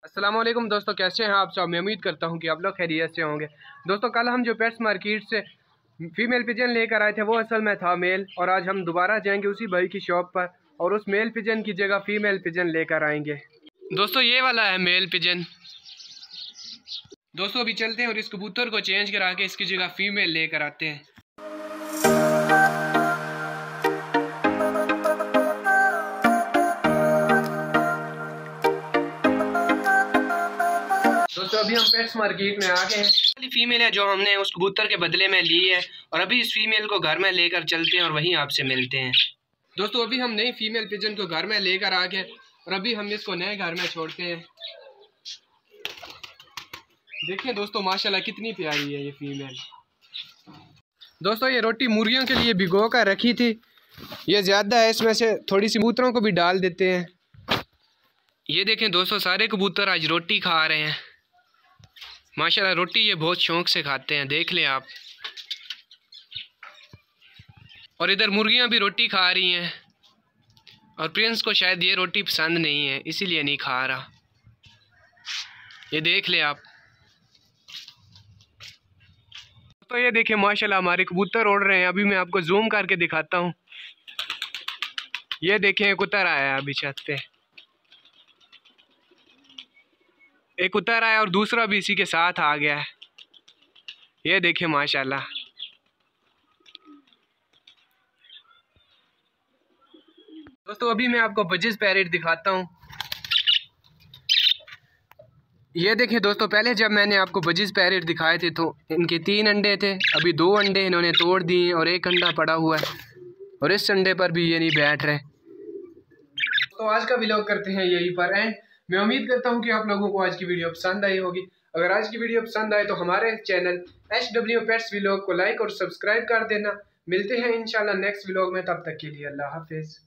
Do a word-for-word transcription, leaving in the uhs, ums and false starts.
अस्सलाम वालेकुम दोस्तों, कैसे हैं आप सब। मैं उम्मीद करता हूं कि आप लोग खैरियत से होंगे। दोस्तों, कल हम जो पेट्स मार्केट से फीमेल पिजन लेकर आए थे वो असल में था मेल, और आज हम दोबारा जाएंगे उसी भाई की शॉप पर और उस मेल पिजन की जगह फीमेल पिजन लेकर आएंगे। दोस्तों, ये वाला है मेल पिजन। दोस्तों, अभी चलते हैं और इस कबूतर को चेंज करा के इसकी जगह फीमेल लेकर आते हैं। दोस्तों, अभी हम पेट्स मार्केट में आ गए हैं। वाली फीमेल है जो हमने उस कबूतर के बदले में ली है, और अभी इस फीमेल को घर में लेकर चलते हैं और वहीं आपसे मिलते हैं। दोस्तों, अभी हम नई फीमेल पिजन को घर में लेकर आ गए और अभी हम इसको नए घर में छोड़ते हैं। देखिए दोस्तों, माशाल्लाह कितनी प्यारी है ये फीमेल। दोस्तों, ये रोटी मुर्गियों के लिए भिगो कर रखी थी। ये ज़्यादा है, इसमें से थोड़ी सी कबूतरों को भी डाल देते हैं। ये देखें दोस्तों, सारे कबूतर आज रोटी खा रहे हैं। माशाल्लाह रोटी ये बहुत शौक से खाते हैं, देख लें आप। और इधर मुर्गियां भी रोटी खा रही हैं, और प्रिंस को शायद ये रोटी पसंद नहीं है इसीलिए नहीं खा रहा। ये देख लें आप। तो ये देखिए माशाल्लाह हमारे कबूतर उड़ रहे हैं। अभी मैं आपको जूम करके दिखाता हूँ। ये देखें, एक उतर आया है अभी छत पे। एक उतर आया और दूसरा भी इसी के साथ आ गया है। ये देखें माशाल्लाह। दोस्तों, अभी मैं आपको बजिस पैरेट दिखाता हूँ। ये देखें दोस्तों, पहले जब मैंने आपको बजिस पैरेट दिखाए थे तो इनके तीन अंडे थे। अभी दो अंडे इन्होंने तोड़ दिए और एक अंडा पड़ा हुआ है, और इस अंडे पर भी ये नहीं बैठ रहे। तो आज का व्लॉग करते हैं यहीं पर एंड। मैं उम्मीद करता हूं कि आप लोगों को आज की वीडियो पसंद आई होगी। अगर आज की वीडियो पसंद आए तो हमारे channel H W pets vlog को लाइक और सब्सक्राइब कर देना। मिलते हैं इंशाल्लाह नेक्स्ट व्लॉग में, तब तक के लिए अल्लाह हाफिज़।